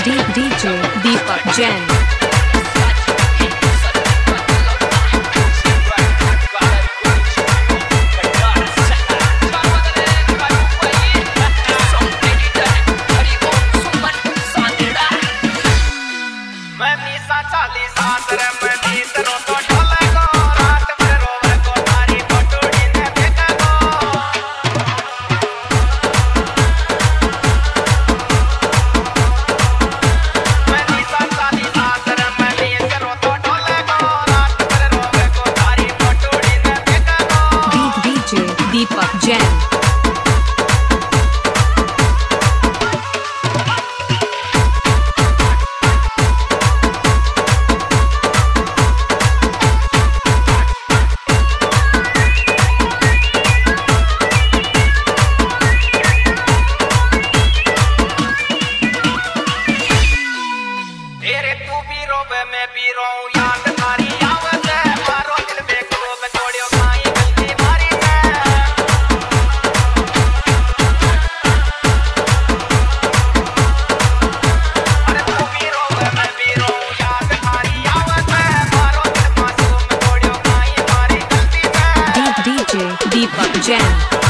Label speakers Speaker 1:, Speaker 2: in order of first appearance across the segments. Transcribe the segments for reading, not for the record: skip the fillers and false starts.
Speaker 1: DJ Deepak Jain.
Speaker 2: Manisha Chali Sasre Manish to Dhole को रात भर रोवे को तारी बटुड़ी ने देखा को Manisha Chali Sasre Manish to Dhole को रात भर रोवे को तारी बटुड़ी ने देखा को
Speaker 1: DJ Deepak Jain.
Speaker 2: तेरे तू भी रोवे मैं भी रोऊं याद थारी आवत है मारो दिल में क्रोध छोड़ियो काई गलती मारी है अरे तू भी रोवे मैं भी रोऊं याद थारी आवत है मारो दिल मासूम छोड़ियो काई मारी गलती है
Speaker 1: DJ Deepak Jain.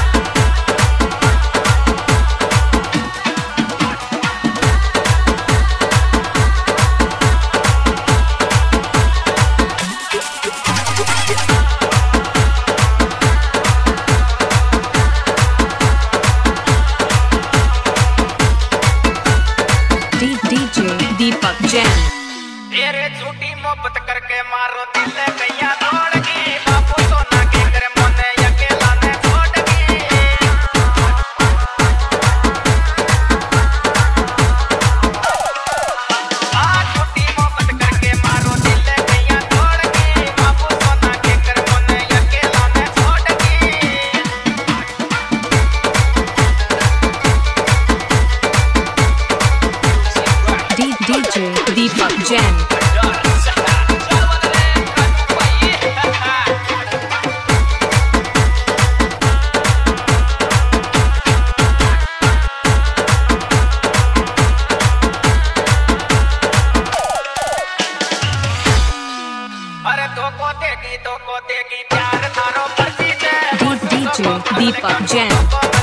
Speaker 1: DJ Deepak Jain.
Speaker 2: तेरे झूठी मोहब्बत करके मारो दिल कैया तोड़ की बापू सोना के कर मोने अकेला ने छोड़ की आ झूठी मोहब्बत करके मारो दिल कैया तोड़ की बापू सोना के कर मोने अकेला ने छोड़ की
Speaker 1: DJ Deepak Jain.
Speaker 2: अरे धोखो देगी प्यार थारो परसी
Speaker 1: DJ Deepak Jain.